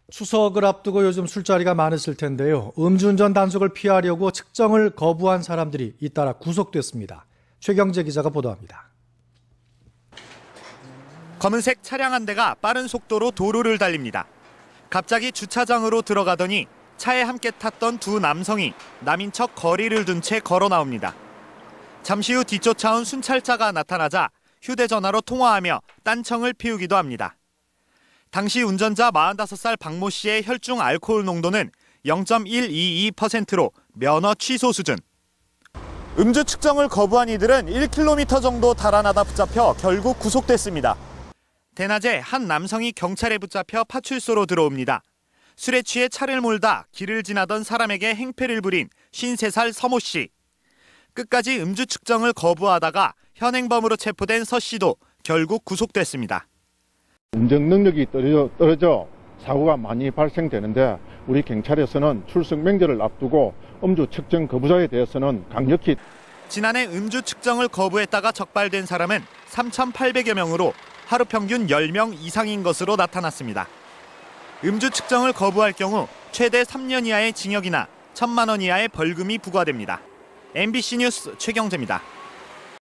추석을 앞두고 요즘 술자리가 많으실 텐데요. 음주운전 단속을 피하려고 측정을 거부한 사람들이 잇따라 구속됐습니다. 최경재 기자가 보도합니다. 검은색 차량 한 대가 빠른 속도로 도로를 달립니다. 갑자기 주차장으로 들어가더니 차에 함께 탔던 두 남성이 남인 척 거리를 둔 채 걸어 나옵니다. 잠시 후 뒤쫓아온 순찰차가 나타나자 휴대전화로 통화하며 딴청을 피우기도 합니다. 당시 운전자 45살 박모 씨의 혈중 알코올 농도는 0.122%로 면허 취소 수준. 음주 측정을 거부한 이들은 1km 정도 달아나다 붙잡혀 결국 구속됐습니다. 대낮에 한 남성이 경찰에 붙잡혀 파출소로 들어옵니다. 술에 취해 차를 몰다 길을 지나던 사람에게 행패를 부린 53살 서모 씨. 끝까지 음주 측정을 거부하다가 현행범으로 체포된 서 씨도 결국 구속됐습니다. 운전 능력이 떨어져 사고가 많이 발생되는데 우리 경찰에서는 출석 명절을 앞두고 음주 측정 거부자에 대해서는 강력히 지난해 음주 측정을 거부했다가 적발된 사람은 3,800여 명으로 하루 평균 10명 이상인 것으로 나타났습니다. 음주 측정을 거부할 경우 최대 3년 이하의 징역이나 1,000만 원 이하의 벌금이 부과됩니다. MBC 뉴스 최경재입니다.